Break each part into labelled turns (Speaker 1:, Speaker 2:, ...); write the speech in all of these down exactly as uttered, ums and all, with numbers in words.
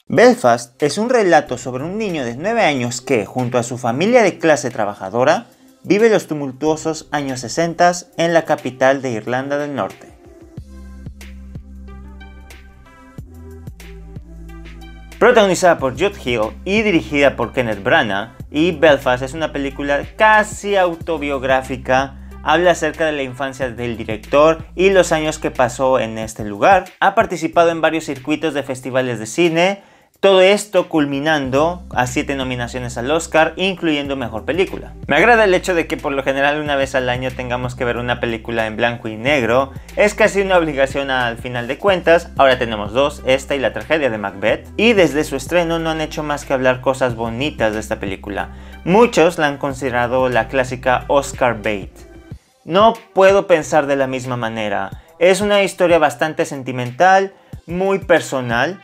Speaker 1: Belfast es un relato sobre un niño de nueve años que, junto a su familia de clase trabajadora, vive los tumultuosos años sesenta en la capital de Irlanda del Norte. Protagonizada por Jude Hill y dirigida por Kenneth Branagh, y Belfast es una película casi autobiográfica. Habla acerca de la infancia del director y los años que pasó en este lugar. Ha participado en varios circuitos de festivales de cine, todo esto culminando a siete nominaciones al Oscar, incluyendo Mejor Película. Me agrada el hecho de que por lo general una vez al año tengamos que ver una película en blanco y negro. Es casi una obligación al final de cuentas. Ahora tenemos dos, esta y La tragedia de Macbeth. Y desde su estreno no han hecho más que hablar cosas bonitas de esta película. Muchos la han considerado la clásica Oscar bait. No puedo pensar de la misma manera. Es una historia bastante sentimental, muy personal.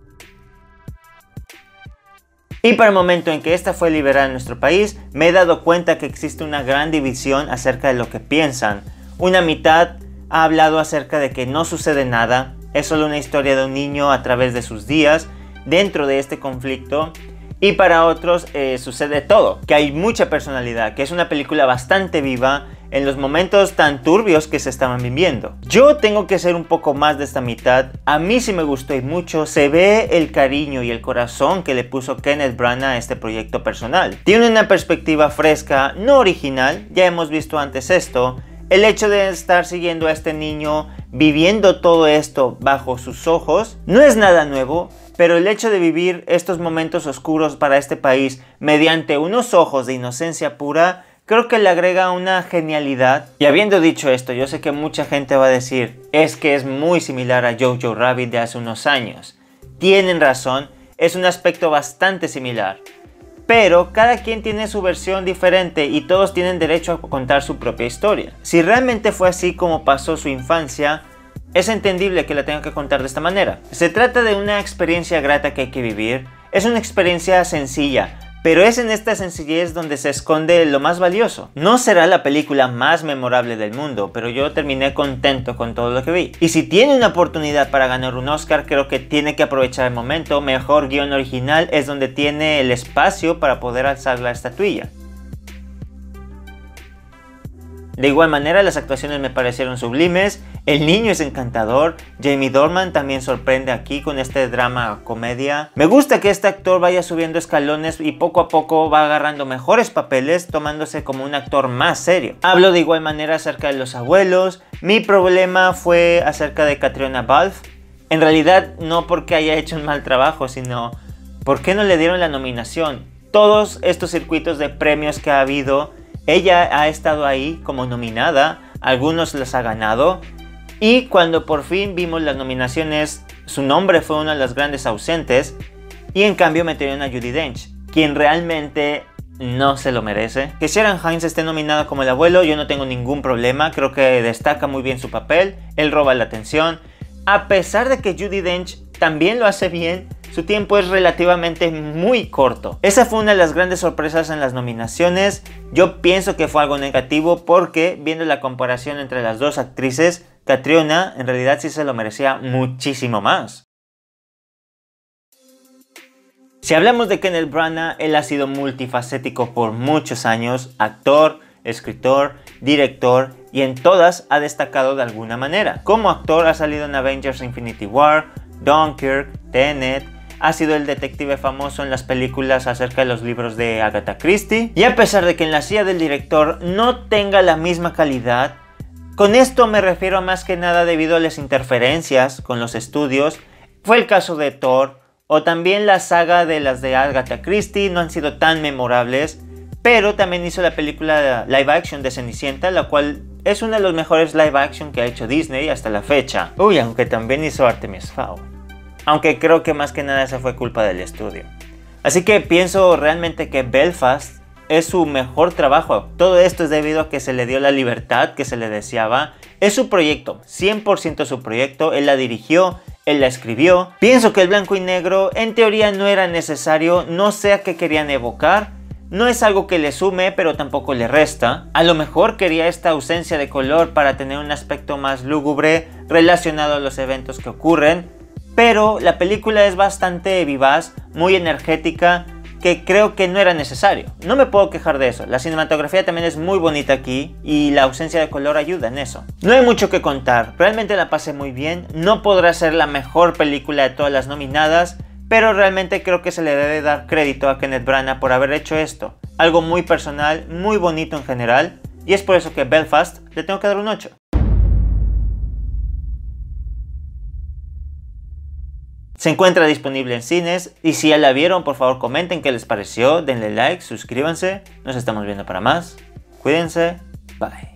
Speaker 1: Y para el momento en que esta fue liberada en nuestro país, me he dado cuenta que existe una gran división acerca de lo que piensan. Una mitad ha hablado acerca de que no sucede nada, es solo una historia de un niño a través de sus días dentro de este conflicto. Y para otros eh, sucede todo, que hay mucha personalidad, que es una película bastante viva en los momentos tan turbios que se estaban viviendo. Yo tengo que ser un poco más de esta mitad. A mí sí me gustó y mucho. Se ve el cariño y el corazón que le puso Kenneth Branagh a este proyecto personal. Tiene una perspectiva fresca, no original, ya hemos visto antes esto. El hecho de estar siguiendo a este niño viviendo todo esto bajo sus ojos no es nada nuevo. Pero el hecho de vivir estos momentos oscuros para este país mediante unos ojos de inocencia pura, creo que le agrega una genialidad. Y habiendo dicho esto, yo sé que mucha gente va a decir, es que es muy similar a Jojo Rabbit de hace unos años. Tienen razón, es un aspecto bastante similar. Pero cada quien tiene su versión diferente y todos tienen derecho a contar su propia historia. Si realmente fue así como pasó su infancia, es entendible que la tenga que contar de esta manera. Se trata de una experiencia grata que hay que vivir. Es una experiencia sencilla, pero es en esta sencillez donde se esconde lo más valioso. No será la película más memorable del mundo, pero yo terminé contento con todo lo que vi. Y si tiene una oportunidad para ganar un Oscar, creo que tiene que aprovechar el momento. Mejor guión original es donde tiene el espacio para poder alzar la estatuilla. De igual manera, las actuaciones me parecieron sublimes, el niño es encantador, Jamie Dornan también sorprende aquí con este drama comedia. Me gusta que este actor vaya subiendo escalones y poco a poco va agarrando mejores papeles, tomándose como un actor más serio. Hablo de igual manera acerca de los abuelos. Mi problema fue acerca de Catriona Balfe. En realidad no porque haya hecho un mal trabajo, sino ¿por qué no le dieron la nominación? Todos estos circuitos de premios que ha habido, ella ha estado ahí como nominada, algunos los ha ganado, y cuando por fin vimos las nominaciones, su nombre fue uno de los grandes ausentes, y en cambio metieron a Judi Dench, quien realmente no se lo merece. Que Ciarán Hinds esté nominada como el abuelo, yo no tengo ningún problema, creo que destaca muy bien su papel, él roba la atención, a pesar de que Judi Dench también lo hace bien. Su tiempo es relativamente muy corto. Esa fue una de las grandes sorpresas en las nominaciones. Yo pienso que fue algo negativo porque, viendo la comparación entre las dos actrices, Catriona en realidad sí se lo merecía muchísimo más. Si hablamos de Kenneth Branagh, él ha sido multifacético por muchos años, actor, escritor, director, y en todas ha destacado de alguna manera. Como actor ha salido en Avengers Infinity War, Dunkirk, Tenet. Ha sido el detective famoso en las películas acerca de los libros de Agatha Christie. Y a pesar de que en la silla del director no tenga la misma calidad, con esto me refiero a más que nada debido a las interferencias con los estudios. Fue el caso de Thor, o también la saga de las de Agatha Christie, no han sido tan memorables. Pero también hizo la película live action de Cenicienta, la cual es uno de los mejores live action que ha hecho Disney hasta la fecha. Uy, aunque también hizo Artemis Fowl. Aunque creo que más que nada esa fue culpa del estudio. Así que pienso realmente que Belfast es su mejor trabajo. Todo esto es debido a que se le dio la libertad que se le deseaba. Es su proyecto, cien por ciento su proyecto. Él la dirigió, él la escribió. Pienso que el blanco y negro en teoría no era necesario. No sé a qué querían evocar. No es algo que le sume, pero tampoco le resta. A lo mejor quería esta ausencia de color para tener un aspecto más lúgubre relacionado a los eventos que ocurren. pero la película es bastante vivaz, muy energética, que creo que no era necesario. No me puedo quejar de eso. La cinematografía también es muy bonita aquí y la ausencia de color ayuda en eso. No hay mucho que contar, realmente la pasé muy bien. No podrá ser la mejor película de todas las nominadas, pero realmente creo que se le debe dar crédito a Kenneth Branagh por haber hecho esto. Algo muy personal, muy bonito en general, y es por eso que Belfast le tengo que dar un ocho. Se encuentra disponible en cines y si ya la vieron, por favor comenten qué les pareció, denle like, suscríbanse, nos estamos viendo para más, cuídense, bye.